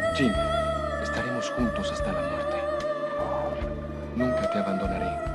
Jim, estaremos juntos hasta la muerte. Nunca te abandonaré.